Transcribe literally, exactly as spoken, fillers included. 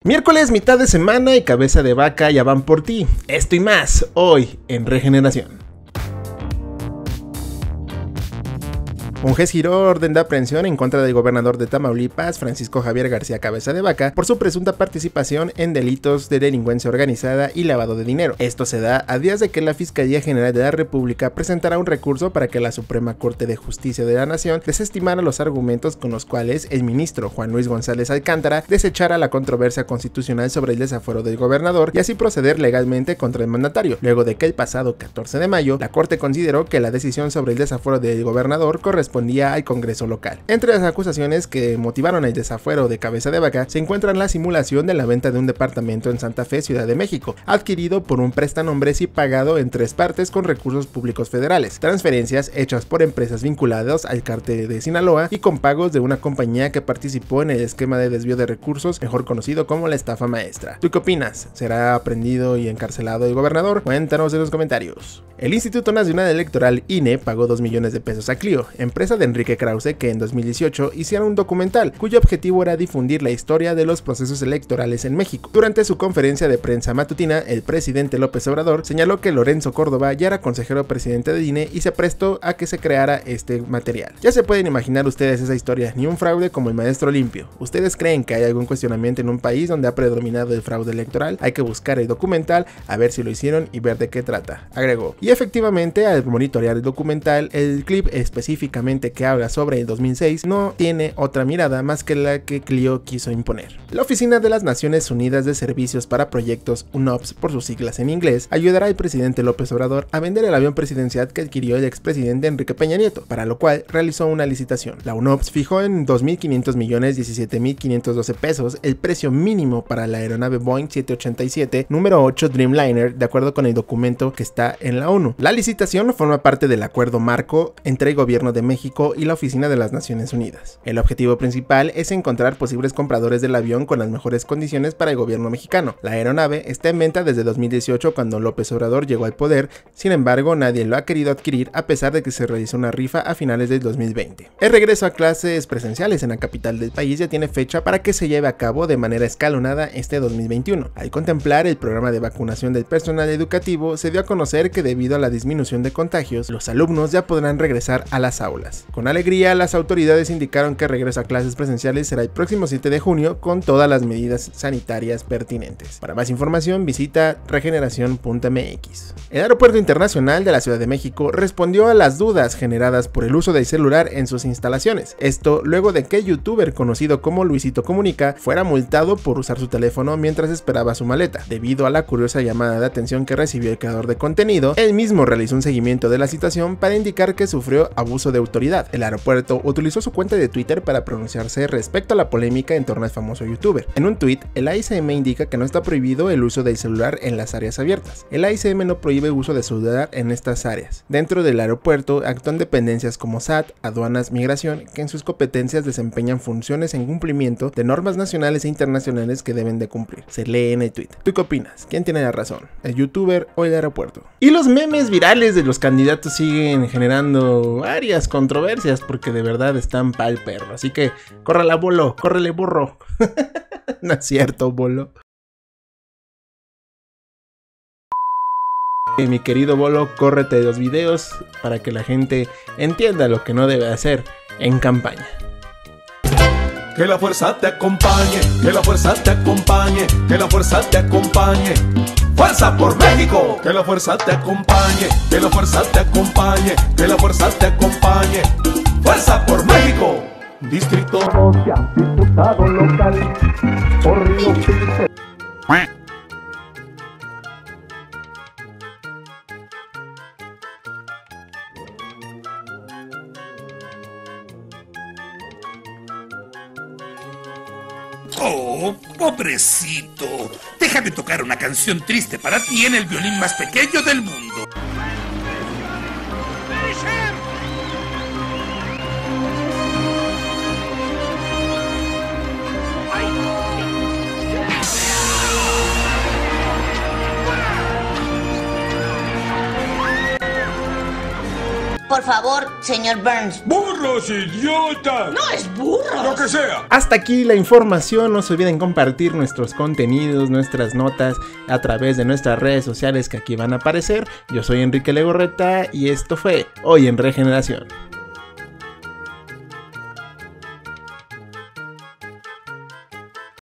Miércoles, mitad de semana y cabeza de vaca ya van por ti. Esto y más, hoy en Regeneración. Un juez giró orden de aprehensión en contra del gobernador de Tamaulipas, Francisco Javier García Cabeza de Vaca, por su presunta participación en delitos de delincuencia organizada y lavado de dinero. Esto se da a días de que la Fiscalía General de la República presentará un recurso para que la Suprema Corte de Justicia de la Nación desestimara los argumentos con los cuales el ministro Juan Luis González Alcántara desechara la controversia constitucional sobre el desafuero del gobernador y así proceder legalmente contra el mandatario, luego de que el pasado catorce de mayo la Corte consideró que la decisión sobre el desafuero del gobernador corresponde respondía al Congreso local. Entre las acusaciones que motivaron el desafuero de Cabeza de Vaca se encuentran la simulación de la venta de un departamento en Santa Fe, Ciudad de México, adquirido por un prestanombres y pagado en tres partes con recursos públicos federales, transferencias hechas por empresas vinculadas al cártel de Sinaloa y con pagos de una compañía que participó en el esquema de desvío de recursos, mejor conocido como la estafa maestra. ¿Tú qué opinas? ¿Será aprendido y encarcelado el gobernador? Cuéntanos en los comentarios. El Instituto Nacional Electoral I N E pagó dos millones de pesos a Clio, empresa de Enrique Krause, que en dos mil dieciocho hicieron un documental cuyo objetivo era difundir la historia de los procesos electorales en México. Durante su conferencia de prensa matutina, el presidente López Obrador señaló que Lorenzo Córdoba ya era consejero presidente del I N E y se prestó a que se creara este material. Ya se pueden imaginar ustedes esa historia, ni un fraude como el maestro limpio. ¿Ustedes creen que hay algún cuestionamiento en un país donde ha predominado el fraude electoral? Hay que buscar el documental, a ver si lo hicieron y ver de qué trata, agregó. Y efectivamente, al monitorear el documental, el clip específicamente que habla sobre el dos mil seis no tiene otra mirada más que la que Clio quiso imponer. La Oficina de las Naciones Unidas de Servicios para Proyectos, U N O P S por sus siglas en inglés, ayudará al presidente López Obrador a vender el avión presidencial que adquirió el expresidente Enrique Peña Nieto, para lo cual realizó una licitación. La U N O P S fijó en dos mil quinientos millones diecisiete mil quinientos doce pesos el precio mínimo para la aeronave Boeing siete ochenta y siete número ocho Dreamliner, de acuerdo con el documento que está en la ONU. La licitación forma parte del acuerdo marco entre el gobierno de México y la Oficina de las Naciones Unidas. El objetivo principal es encontrar posibles compradores del avión con las mejores condiciones para el gobierno mexicano. La aeronave está en venta desde dos mil dieciocho, cuando López Obrador llegó al poder, sin embargo nadie lo ha querido adquirir a pesar de que se realizó una rifa a finales del dos mil veinte. El regreso a clases presenciales en la capital del país ya tiene fecha para que se lleve a cabo de manera escalonada este dos mil veintiuno. Al contemplar el programa de vacunación del personal educativo, se dio a conocer que debido a la disminución de contagios, los alumnos ya podrán regresar a las aulas. Con alegría, las autoridades indicaron que el regreso a clases presenciales será el próximo siete de junio con todas las medidas sanitarias pertinentes. Para más información, visita regeneración punto m x. El Aeropuerto Internacional de la Ciudad de México respondió a las dudas generadas por el uso del celular en sus instalaciones. Esto luego de que el youtuber conocido como Luisito Comunica fuera multado por usar su teléfono mientras esperaba su maleta. Debido a la curiosa llamada de atención que recibió el creador de contenido, él mismo realizó un seguimiento de la situación para indicar que sufrió abuso de autoridad. El aeropuerto utilizó su cuenta de Twitter para pronunciarse respecto a la polémica en torno al famoso youtuber. En un tweet, el A I C M indica que no está prohibido el uso del celular en las áreas abiertas. El A I C M no prohíbe uso de celular en estas áreas. Dentro del aeropuerto actúan dependencias como S A T, aduanas, migración, que en sus competencias desempeñan funciones en cumplimiento de normas nacionales e internacionales que deben de cumplir. Se lee en el tweet. ¿Tú qué opinas? ¿Quién tiene la razón? ¿El youtuber o el aeropuerto? Y los memes virales de los candidatos siguen generando varias controversias porque de verdad están pa'l perro. Así que córrela, bolo, córrele, burro. No es cierto, bolo. Mi querido bolo, córrete los videos para que la gente entienda lo que no debe hacer en campaña. Que la fuerza te acompañe, que la fuerza te acompañe, que la fuerza te acompañe. ¡Fuerza por México! Que la fuerza te acompañe, que la fuerza te acompañe, que la fuerza te acompañe. ¡Fuerza por México! Distrito Rocia, diputado local, por Río Piso. Oh, pobrecito. Déjame tocar una canción triste para ti en el violín más pequeño del mundo. por favor, señor Burns. ¡Burros, idiota! ¡No es burro! ¡Lo que sea! Hasta aquí la información, no se olviden compartir nuestros contenidos, nuestras notas a través de nuestras redes sociales que aquí van a aparecer. Yo soy Enrique Legorreta y esto fue Hoy en Regeneración.